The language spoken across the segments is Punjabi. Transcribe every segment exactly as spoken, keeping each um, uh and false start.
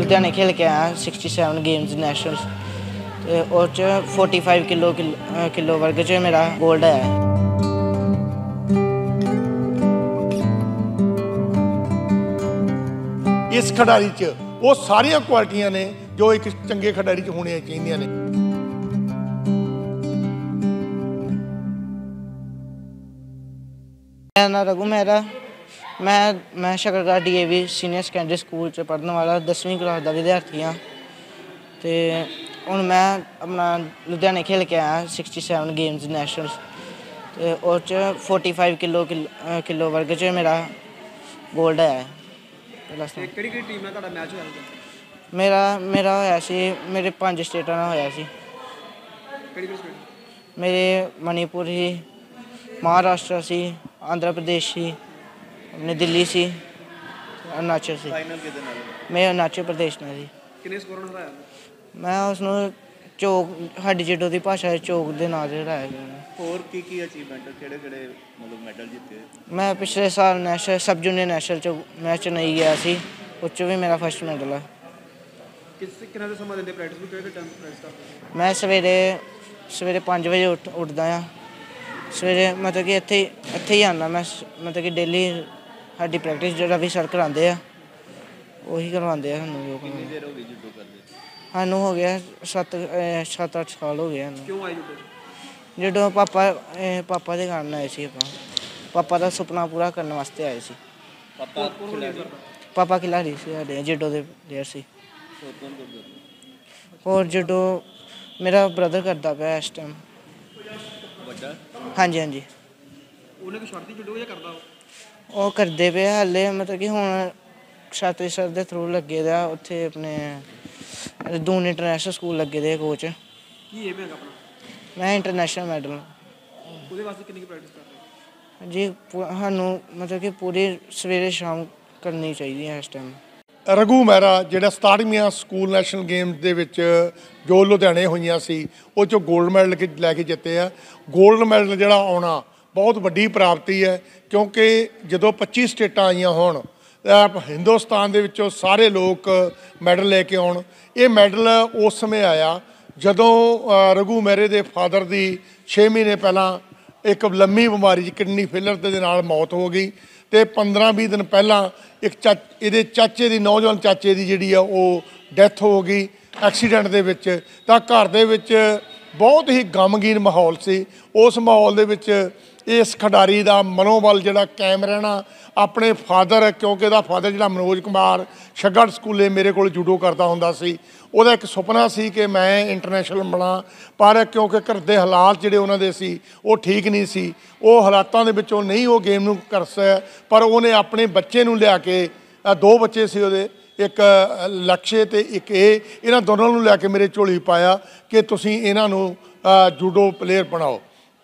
लुधियाने खेल के आया सिक्सटी सैवन गेम्स नैशनल्स ते उस च फोर्टी फाइव किलो किलो वर्ग च मेरा गोल्ड है। इस खिडारी च वो सारिया क्वालिटियां ने जो एक चंगे खिडारी च होनी चाहिए ने। मेरा नाम रघु मेहरा, मैं मैं Shakargarh D A V senior secondary school च पढ़ने वाला दसवीं क्लास का विद्यार्थी हाँ। तो हूँ मैं अपना लुधियाने खेल के आया सिक्सटी सैवन गेम्स नैशनल्स ते उस च फोर्टी फाइव किलो किलो वर्ग च मेरा गोल्ड है। मेरा मेरा होया सी मेरे पांच स्टेटां नाल होया सी। मेरे मणिपुर ही, महाराष्ट्र सी, आंध्र प्रदेश सी, अपने दिल्ली सी, अरुणाचल सी। मैं अरुणाचल प्रदेश में सी। मैं उसनों चौक साडी जिडो की भाषा चौक के नाम से हराया गया। होर की की अचीवमेंट किहड़े किहड़े मतलब मैडल जीते? मैं पिछले साल नैशनल सब जूनियर नैशनल च मैं चेन्नई गया सी, उस च भी मेरा फर्स्ट मैडल है। मैं सवेरे सवेरे पाँच बजे उठ उठदा हाँ। सवेरे मतलब कि इत्थे इत्थे ही आना मैं, मतलब कि डेली साडी प्रैक्टिस जो रवि सर करांदे आ उही करवांदे आ सानूं। कितनी देर हो गई जूडो करदे? सानूं हो गया सत्त सत्त अठ साल हो गए। क्यों आए जूडो? जूडो पापा पापा दे कारण आए सी। ਆਪਾਂ पापा ਦਾ ਸੁਪਨਾ ਪੂਰਾ ਕਰਨ ਵਾਸਤੇ ਆਏ ਸੀ। पापा खिलाड़ी? पापा खिलाड़ी ਸੀ ਸਾਡੇ ਜੂਡੋ ਦੇ ਪਲੇਅਰ ਸੀ। ਹੋਰ ਕੌਣ ਕਰਦਾ? ਹੋਰ ਜੂਡੋ ਮੇਰਾ ਬ੍ਰਦਰ ਕਰਦਾ ਪਿਆ ਇਸ ਟਾਈਮ। ਵੱਡਾ? ਹਾਂਜੀ ਹਾਂਜੀ। ਉਹਨੇ ਕਿ ਛੱਡਦੀ ਜੂਡੋ ਜਾਂ ਕਰਦਾ ਉਹ? ਉਹ ਕਰਦੇ ਪਏ ਹਾਲੇ, ਮਤਲਬ ਕਿ ਹੁਣ ਛਾਤਰੀ ਸਰ ਦੇ ਥਰੂ ਲੱਗੇ ਦਾ ਉੱਥੇ ਆਪਣੇ ਦੂਨ ਇੰਟਰਨੈਸ਼ਨਲ ਸਕੂਲ ਲੱਗੇ ਦੇ ਕੋਚ। ਕੀ ਏਮ ਹੈਗਾ ਆਪਣਾ? ਮੈਂ ਇੰਟਰਨੈਸ਼ਨਲ ਮੈਡਲ। ਉਹਦੇ ਵਾਸਤੇ ਕਿੰਨੀ ਪ੍ਰੈਕਟਿਸ ਕਰ ਰਹੇ? ਜੀ ਸਾਨੂੰ ਮਤਲਬ ਕਿ ਪੂਰੀ ਸਵੇਰੇ ਸ਼ਾਮ ਕਰਨੀ ਚਾਹੀਦੀ ਹੈ ਇਸ ਟਾਈਮ। ਰਘੂ ਮਹਿਰਾ ਜਿਹੜਾ ਸਤਾਰਵੀਂ ਸਕੂਲ ਨੈਸ਼ਨਲ ਗੇਮਸ ਦੇ ਵਿੱਚ ਜੋ ਲੁਧਿਆਣੇ ਹੋਈਆਂ ਸੀ ਉਹ 'ਚੋਂ ਗੋਲਡ ਮੈਡਲ ਲੈ ਕੇ ਜਿੱਤੇ ਆ। ਗੋਲਡ ਮੈਡਲ ਜਿਹੜਾ ਆਉਣਾ ਬਹੁਤ ਵੱਡੀ ਪ੍ਰਾਪਤੀ ਹੈ, ਕਿਉਂਕਿ ਜਦੋਂ ਪੱਚੀ ਸਟੇਟਾਂ ਆਈਆਂ ਹੋਣ ਹਿੰਦੁਸਤਾਨ ਦੇ ਵਿੱਚੋਂ ਸਾਰੇ ਲੋਕ ਮੈਡਲ ਲੈ ਕੇ ਆਉਣ। ਇਹ ਮੈਡਲ ਉਸ ਸਮੇਂ ਆਇਆ ਜਦੋਂ ਰਘੂ ਮਹਿਰੇ ਦੇ ਫਾਦਰ ਦੀ ਛੇ ਮਹੀਨੇ ਪਹਿਲਾਂ ਇੱਕ ਲੰਮੀ ਬਿਮਾਰੀ 'ਚ ਕਿਡਨੀ ਫੇਲਰ ਦੇ ਨਾਲ ਮੌਤ ਹੋ ਗਈ ਅਤੇ ਪੰਦਰਾਂ ਵੀਹ ਦਿਨ ਪਹਿਲਾਂ ਇੱਕ ਚਾ ਇਹਦੇ ਚਾਚੇ ਦੀ ਨੌਜਵਾਨ ਚਾਚੇ ਦੀ ਜਿਹੜੀ ਆ ਉਹ ਡੈਥ ਹੋ ਗਈ ਐਕਸੀਡੈਂਟ ਦੇ ਵਿੱਚ। ਤਾਂ ਘਰ ਦੇ ਵਿੱਚ ਬਹੁਤ ਹੀ ਗਮਗੀਨ ਮਾਹੌਲ ਸੀ। ਉਸ ਮਾਹੌਲ ਦੇ ਵਿੱਚ ਇਸ ਖਿਡਾਰੀ ਦਾ ਮਨੋਬਲ ਜਿਹੜਾ ਕਾਇਮ ਰਹਿਣਾ, ਆਪਣੇ ਫਾਦਰ, ਕਿਉਂਕਿ ਇਹਦਾ ਫਾਦਰ ਜਿਹੜਾ ਮਨੋਜ ਕੁਮਾਰ ਸ਼ਗੜ ਸਕੂਲੇ ਮੇਰੇ ਕੋਲ ਜੂਡੋ ਕਰਦਾ ਹੁੰਦਾ ਸੀ, ਉਹਦਾ ਇੱਕ ਸੁਪਨਾ ਸੀ ਕਿ ਮੈਂ ਇੰਟਰਨੈਸ਼ਨਲ ਬਣਾ, ਪਰ ਕਿਉਂਕਿ ਘਰ ਦੇ ਹਾਲਾਤ ਜਿਹੜੇ ਉਹਨਾਂ ਦੇ ਸੀ ਉਹ ਠੀਕ ਨਹੀਂ ਸੀ, ਉਹ ਹਾਲਾਤਾਂ ਦੇ ਵਿੱਚੋਂ ਨਹੀਂ ਉਹ ਗੇਮ ਨੂੰ ਕਰ ਸਕਿਆ। ਪਰ ਉਹਨੇ ਆਪਣੇ ਬੱਚੇ ਨੂੰ ਲਿਆ ਕੇ, ਦੋ ਬੱਚੇ ਸੀ ਉਹਦੇ, ਇੱਕ ਲਕਸ਼ੇ ਅਤੇ ਇੱਕ ਇਹ, ਇਹਨਾਂ ਦੋਨਾਂ ਨੂੰ ਲਿਆ ਕੇ ਮੇਰੇ ਝੋਲੀ ਪਾਇਆ ਕਿ ਤੁਸੀਂ ਇਹਨਾਂ ਨੂੰ ਜੂਡੋ ਪਲੇਅਰ ਬਣਾਓ।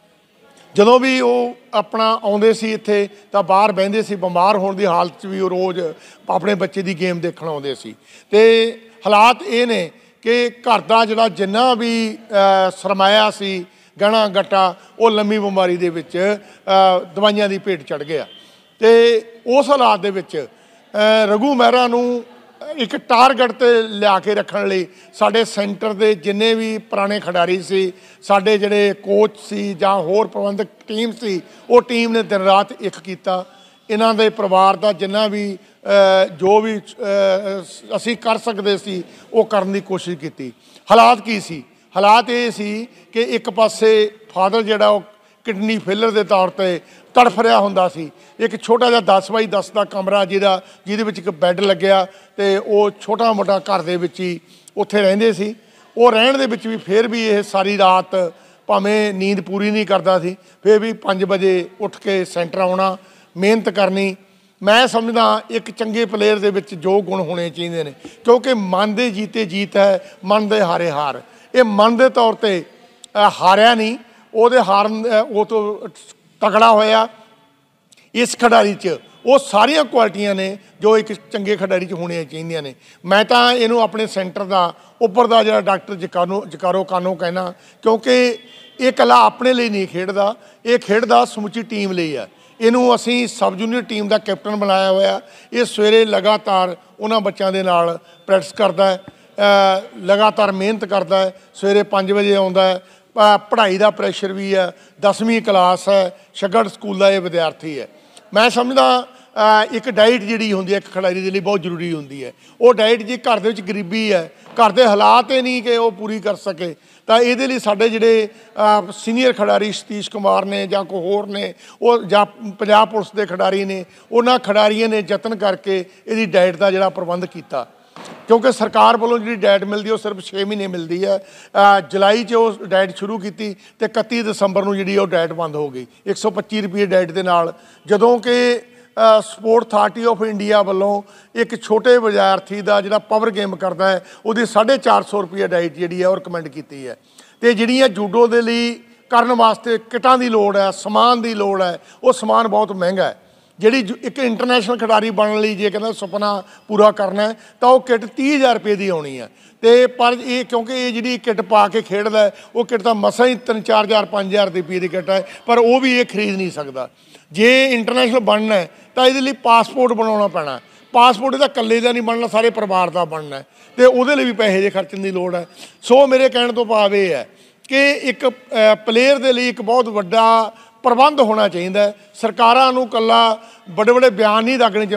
ਜਦੋਂ ਵੀ ਉਹ ਆਪਣਾ ਆਉਂਦੇ ਸੀ ਇੱਥੇ ਤਾਂ ਬਾਹਰ ਬਹਿੰਦੇ ਸੀ, ਬਿਮਾਰ ਹੋਣ ਦੀ ਹਾਲਤ 'ਚ ਵੀ ਉਹ ਰੋਜ਼ ਆਪਣੇ ਬੱਚੇ ਦੀ ਗੇਮ ਦੇਖਣ ਆਉਂਦੇ ਸੀ। ਅਤੇ ਹਾਲਾਤ ਇਹ ਨੇ ਕਿ ਘਰ ਦਾ ਜਿਹੜਾ ਜਿੰਨਾ ਵੀ ਸਰਮਾਇਆ ਸੀ, ਗਹਿਣਾ ਗੱਟਾ, ਉਹ ਲੰਮੀ ਬਿਮਾਰੀ ਦੇ ਵਿੱਚ ਦਵਾਈਆਂ ਦੀ ਭੇਟ ਚੜ੍ਹ ਗਿਆ। ਅਤੇ ਉਸ ਹਾਲਾਤ ਦੇ ਵਿੱਚ ਰਘੂ ਮਹਿਰਾ ਨੂੰ ਇੱਕ ਟਾਰਗੇਟ 'ਤੇ ਲਿਆ ਕੇ ਰੱਖਣ ਲਈ ਸਾਡੇ ਸੈਂਟਰ ਦੇ ਜਿੰਨੇ ਵੀ ਪੁਰਾਣੇ ਖਿਡਾਰੀ ਸੀ, ਸਾਡੇ ਜਿਹੜੇ ਕੋਚ ਸੀ ਜਾਂ ਹੋਰ ਪ੍ਰਬੰਧਕ ਟੀਮ ਸੀ, ਉਹ ਟੀਮ ਨੇ ਦਿਨ ਰਾਤ ਇੱਕ ਕੀਤਾ। ਇਹਨਾਂ ਦੇ ਪਰਿਵਾਰ ਦਾ ਜਿੰਨਾ ਵੀ ਜੋ ਵੀ ਅਸੀਂ ਕਰ ਸਕਦੇ ਸੀ ਉਹ ਕਰਨ ਦੀ ਕੋਸ਼ਿਸ਼ ਕੀਤੀ। ਹਾਲਾਤ ਕੀ ਸੀ? ਹਾਲਾਤ ਇਹ ਸੀ ਕਿ ਇੱਕ ਪਾਸੇ ਫਾਦਰ ਜਿਹੜਾ ਉਹ ਕਿਡਨੀ ਫੇਲਰ ਦੇ ਤੌਰ 'ਤੇ ਤੜਫ ਰਿਹਾ ਹੁੰਦਾ ਸੀ। ਇੱਕ ਛੋਟਾ ਜਿਹਾ ਦਸ ਬਾਈ ਦਸ ਦਾ ਕਮਰਾ ਜਿਹਦਾ ਜਿਹਦੇ ਵਿੱਚ ਇੱਕ ਬੈੱਡ ਲੱਗਿਆ, ਅਤੇ ਉਹ ਛੋਟਾ ਮੋਟਾ ਘਰ ਦੇ ਵਿੱਚ ਹੀ ਉੱਥੇ ਰਹਿੰਦੇ ਸੀ। ਉਹ ਰਹਿਣ ਦੇ ਵਿੱਚ ਵੀ ਫਿਰ ਵੀ ਇਹ ਸਾਰੀ ਰਾਤ ਭਾਵੇਂ ਨੀਂਦ ਪੂਰੀ ਨਹੀਂ ਕਰਦਾ ਸੀ, ਫਿਰ ਵੀ ਪੰਜ ਵਜੇ ਉੱਠ ਕੇ ਸੈਂਟਰ ਆਉਣਾ, ਮਿਹਨਤ ਕਰਨੀ। ਮੈਂ ਸਮਝਦਾ ਇੱਕ ਚੰਗੇ ਪਲੇਅਰ ਦੇ ਵਿੱਚ ਜੋ ਗੁਣ ਹੋਣੇ ਚਾਹੀਦੇ ਨੇ, ਕਿਉਂਕਿ ਮਨ ਦੇ ਜੀਤੇ ਜੀਤ ਹੈ, ਮਨ ਦੇ ਹਾਰੇ ਹਾਰ। ਇਹ ਮਨ ਦੇ ਤੌਰ 'ਤੇ ਹਾਰਿਆ ਨਹੀਂ, ਉਹਦੇ ਹਾਰਨ ਉਹ ਤੋਂ ਤਕੜਾ ਹੋਇਆ। ਇਸ ਖਿਡਾਰੀ 'ਚ ਉਹ ਸਾਰੀਆਂ ਕੁਆਲਿਟੀਆਂ ਨੇ ਜੋ ਇੱਕ ਚੰਗੇ ਖਿਡਾਰੀ 'ਚ ਹੋਣੀਆਂ ਚਾਹੀਦੀਆਂ ਨੇ। ਮੈਂ ਤਾਂ ਇਹਨੂੰ ਆਪਣੇ ਸੈਂਟਰ ਦਾ ਉੱਪਰ ਦਾ ਜਿਹੜਾ ਡਾਕਟਰ ਜਕਾਨੋ ਜਕਾਰੋ ਕਾਨੋ ਕਹਿਣਾ, ਕਿਉਂਕਿ ਇਹ ਇਕੱਲਾ ਆਪਣੇ ਲਈ ਨਹੀਂ ਖੇਡਦਾ, ਇਹ ਖੇਡਦਾ ਸਮੁੱਚੀ ਟੀਮ ਲਈ ਹੈ। ਇਹਨੂੰ ਅਸੀਂ ਸਬ ਜੂਨੀਅਰ ਟੀਮ ਦਾ ਕੈਪਟਨ ਬਣਾਇਆ ਹੋਇਆ। ਇਹ ਸਵੇਰੇ ਲਗਾਤਾਰ ਉਹਨਾਂ ਬੱਚਿਆਂ ਦੇ ਨਾਲ ਪ੍ਰੈਕਟਿਸ ਕਰਦਾ ਹੈ, ਲਗਾਤਾਰ ਮਿਹਨਤ ਕਰਦਾ ਹੈ। ਸਵੇਰੇ ਪੰਜ ਵਜੇ ਆਉਂਦਾ ਹੈ। ਪੜ੍ਹਾਈ ਦਾ ਪ੍ਰੈਸ਼ਰ ਵੀ ਹੈ, ਦਸਵੀਂ ਕਲਾਸ ਹੈ, ਸ਼ਗੜ ਸਕੂਲ ਦਾ ਇਹ ਵਿਦਿਆਰਥੀ ਹੈ। ਮੈਂ ਸਮਝਦਾ ਇੱਕ ਡਾਈਟ ਜਿਹੜੀ ਹੁੰਦੀ ਹੈ ਇੱਕ ਖਿਡਾਰੀ ਦੇ ਲਈ ਬਹੁਤ ਜ਼ਰੂਰੀ ਹੁੰਦੀ ਹੈ। ਉਹ ਡਾਈਟ ਜੇ ਘਰ ਦੇ ਵਿੱਚ ਗਰੀਬੀ ਹੈ, ਘਰ ਦੇ ਹਾਲਾਤ ਇਹ ਨਹੀਂ ਕਿ ਉਹ ਪੂਰੀ ਕਰ ਸਕੇ, ਤਾਂ ਇਹਦੇ ਲਈ ਸਾਡੇ ਜਿਹੜੇ ਸੀਨੀਅਰ ਖਿਡਾਰੀ ਸਤੀਸ਼ ਕੁਮਾਰ ਨੇ ਜਾਂ ਕੋਈ ਹੋਰ ਨੇ, ਉਹ ਜਾਂ ਪੰਜਾਬ ਪੁਲਿਸ ਦੇ ਖਿਡਾਰੀ ਨੇ, ਉਹਨਾਂ ਖਿਡਾਰੀਆਂ ਨੇ ਯਤਨ ਕਰਕੇ ਇਹਦੀ ਡਾਈਟ ਦਾ ਜਿਹੜਾ ਪ੍ਰਬੰਧ ਕੀਤਾ। ਕਿਉਂਕਿ ਸਰਕਾਰ ਵੱਲੋਂ ਜਿਹੜੀ ਡਾਈਟ ਮਿਲਦੀ ਉਹ ਸਿਰਫ ਛੇ ਮਹੀਨੇ ਮਿਲਦੀ ਹੈ। ਜੁਲਾਈ 'ਚ ਉਹ ਡਾਈਟ ਸ਼ੁਰੂ ਕੀਤੀ ਅਤੇ ਇਕੱਤੀ ਦਸੰਬਰ ਨੂੰ ਜਿਹੜੀ ਉਹ ਡਾਈਟ ਬੰਦ ਹੋ ਗਈ ਇੱਕ ਸੌ ਪੱਚੀ ਰੁਪਏ ਡਾਈਟ ਦੇ ਨਾਲ। ਜਦੋਂ ਕਿ ਸਪੋਰਟ ਅਥਾਰਟੀ ਆਫ ਇੰਡੀਆ ਵੱਲੋਂ ਇੱਕ ਛੋਟੇ ਵਿਦਿਆਰਥੀ ਦਾ ਜਿਹੜਾ ਪਾਵਰ ਗੇਮ ਕਰਦਾ ਹੈ ਉਹਦੀ ਸਾਢੇ ਚਾਰ ਸੌ ਰੁਪਏ ਡਾਈਟ ਜਿਹੜੀ ਹੈ ਉਹ ਰਿਕਮੈਂਡ ਕੀਤੀ ਹੈ। ਅਤੇ ਜਿਹੜੀਆਂ ਜੂਡੋ ਦੇ ਲਈ ਕਰਨ ਵਾਸਤੇ ਕਿੱਟਾਂ ਦੀ ਲੋੜ ਹੈ, ਸਮਾਨ ਦੀ ਲੋੜ ਹੈ, ਉਹ ਸਮਾਨ ਬਹੁਤ ਮਹਿੰਗਾ ਹੈ। ਜਿਹੜੀ ਇੱਕ ਇੰਟਰਨੈਸ਼ਨਲ ਖਿਡਾਰੀ ਬਣਨ ਲਈ ਜੇ ਕਹਿੰਦਾ ਸੁਪਨਾ ਪੂਰਾ ਕਰਨਾ ਤਾਂ ਉਹ ਕਿੱਟ ਤੀਹ ਹਜ਼ਾਰ ਰੁਪਏ ਦੀ ਆਉਣੀ ਹੈ। ਅਤੇ ਪਰ ਇਹ ਕਿਉਂਕਿ ਇਹ ਜਿਹੜੀ ਕਿੱਟ ਪਾ ਕੇ ਖੇਡਦਾ ਉਹ ਕਿੱਟ ਤਾਂ ਮਸਾਂ ਹੀ ਤਿੰਨ ਚਾਰ ਹਜ਼ਾਰ ਪੰਜ ਹਜ਼ਾਰ ਰੁਪਏ ਦੀ ਕਿੱਟ ਹੈ, ਪਰ ਉਹ ਵੀ ਇਹ ਖਰੀਦ ਨਹੀਂ ਸਕਦਾ। ਜੇ ਇੰਟਰਨੈਸ਼ਨਲ ਬਣਨਾ ਹੈ ਤਾਂ ਇਹਦੇ ਲਈ ਪਾਸਪੋਰਟ ਬਣਾਉਣਾ ਪੈਣਾ। ਪਾਸਪੋਰਟ ਇਹਦਾ ਇਕੱਲੇ ਦਾ ਨਹੀਂ ਬਣਨਾ, ਸਾਰੇ ਪਰਿਵਾਰ ਦਾ ਬਣਨਾ ਅਤੇ ਉਹਦੇ ਲਈ ਵੀ ਪੈਸੇ ਦੇ ਖਰਚਣ ਦੀ ਲੋੜ ਹੈ। ਸੋ ਮੇਰੇ ਕਹਿਣ ਤੋਂ ਭਾਵ ਇਹ ਹੈ ਕਿ ਇੱਕ ਪਲੇਅਰ ਦੇ ਲਈ ਇੱਕ ਬਹੁਤ ਵੱਡਾ ਪ੍ਰਬੰਧ ਹੋਣਾ ਚਾਹੀਦਾ। ਸਰਕਾਰਾਂ ਨੂੰ ਇਕੱਲਾ ਵੱਡੇ ਵੱਡੇ ਬਿਆਨ ਨਹੀਂ ਲੱਗਣੇ ਚਾਹੀਦੇ।